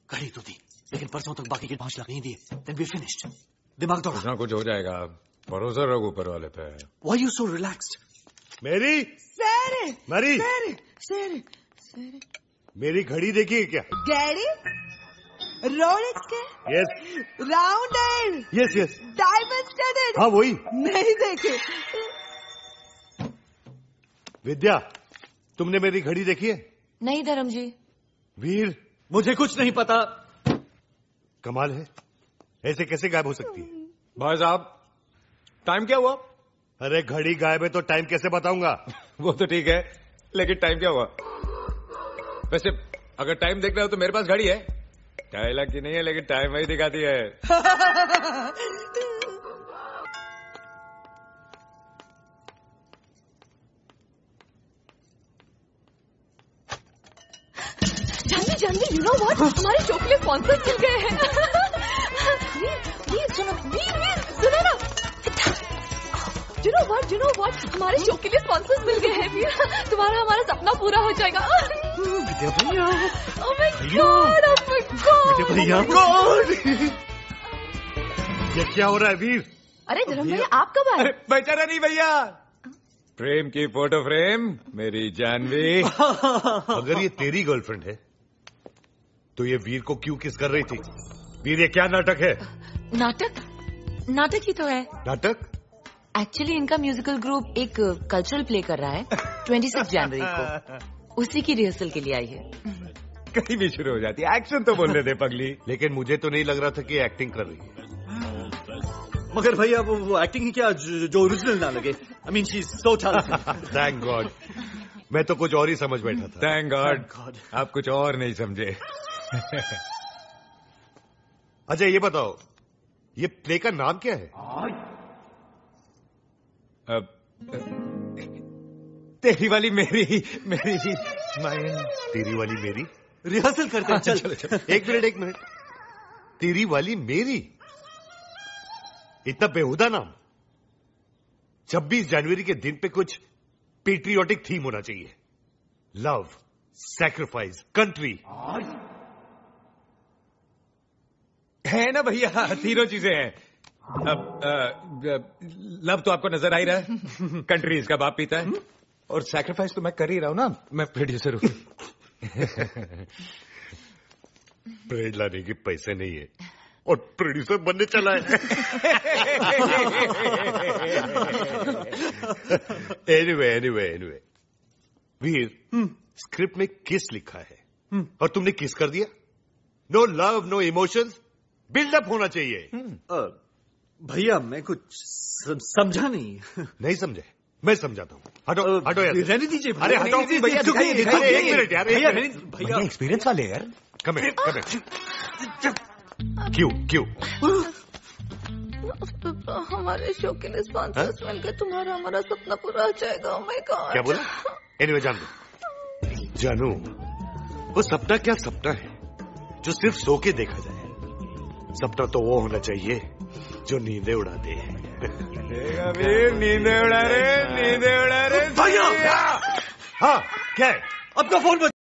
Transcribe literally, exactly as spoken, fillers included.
घड़ी तो दी, लेकिन परसों तक बाकी के पांच लाख नहीं दिए। Then we're finished. दिमाग दौड़ा। कुछ ना कुछ हो जाएगा, भरोसा रखो ऊपर वाले पे। Why you so relaxed? मेरी सर मरी सर सर सर मेरी घड़ी देखिए क्या? घड़ी रोलेक्स के yes round yes yes diamond studded. हाँ वही। नहीं देखे। विद्या, तुमने मेरी घड़ी देखी है? नहीं धर्म जी। वीर, मुझे कुछ नहीं पता। कमाल है, ऐसे कैसे गायब हो सकती है? भाई साहब, टाइम क्या हुआ? अरे घड़ी गायब है तो टाइम कैसे बताऊंगा? वो तो ठीक है, लेकिन टाइम क्या हुआ? वैसे अगर टाइम देख रहे हो तो मेरे पास घड़ी है, ढाई लाख की नहीं है, लेकिन टाइम वही दिखाती है। Jahnavi Jahnavi, you know what, हमारे शो के लिए स्पॉन्सर मिल गए हैं। वीर वीर सुनो, वीर वीर सुनो ना। You know what you know what, हमारे शो के लिए स्पॉन्सर्स मिल गए हैं वीर। तुम्हारा हमारा सपना पूरा हो जाएगा। विद्या भैया, oh my God, oh my God, Vidya भैया, गॉड, ये क्या हो रहा है वीर? अरे धर्म भैया, आप कब आए? अरे बेचारा नहीं भैया, प्रेम की फोटो फ्रेम मेरी जानवी। अगर ये तेरी गर्लफ्रेंड है तो ये वीर को क्यों किस कर रही थी? वीर, ये क्या नाटक है? नाटक? नाटक ही तो है। नाटक? एक्चुअली इनका म्यूजिकल ग्रुप एक कल्चरल प्ले कर रहा है छब्बीस जनवरी को, उसी की रिहर्सल के लिए आई है। कहीं भी शुरू हो जाती है, एक्शन तो बोलने दे पगली। लेकिन मुझे तो नहीं लग रहा था कि एक्टिंग कर रही है। मगर भैया वो, वो एक्टिंग ही क्या जो, जो ओरिजिनल ना लगे। I mean she is so talented. Thank God, मैं तो कुछ और ही समझ बैठा था। थैंक गॉड, आप कुछ और नहीं समझे। अच्छा ये बताओ, ये प्ले का नाम क्या है? अब तेरी वाली मेरी मेरी माइन। तेरी वाली मेरी? रिहर्सल करते हैं, चल। चलो चलो, एक मिनट एक मिनट, तेरी वाली मेरी, इतना बेहुदा नाम। छब्बीस जनवरी के दिन पे कुछ पेट्रियोटिक थीम होना चाहिए। Love, sacrifice, country. है ना भैया, तीनों चीजें हैं। अब लव तो आपको नजर आ ही रहा है, कंट्री इसका बाप पीता है, और सैक्रिफाइस तो मैं कर ही रहा हूं ना, मैं प्रोड्यूसर हूं। ब्रेड लाने के पैसे नहीं है और प्रोड्यूसर बनने चला है। Anyway anyway anyway Veer, script में किस लिखा है और तुमने किस कर दिया? No love, no emotions, buildup होना चाहिए। भैया मैं कुछ समझा नहीं। नहीं समझे? मैं समझाता हूँ। हटो हटो यार, रहने दीजिए। अरे हटो भैया, दिखाइए, दिखाइए, अरे एक मिनट यार, भैया भैया एक्सपीरियंस वाले यार। Come here, come here. क्यों क्यों? हमारे शो के लिए स्पॉन्सर्स मिल गए, तुम्हारा हमारा सपना पूरा हो जाएगा। Oh my God. क्या बोला? एनीवे जान दो। जानू, वो सपना क्या सपना है जो सिर्फ सो के देखा जाए। सपना तो वो होना चाहिए जो नींदें उड़ा दे। नींदें उड़ा रहे, नींदें उड़ा रहे भैया! हाँ क्या है? आपका फोन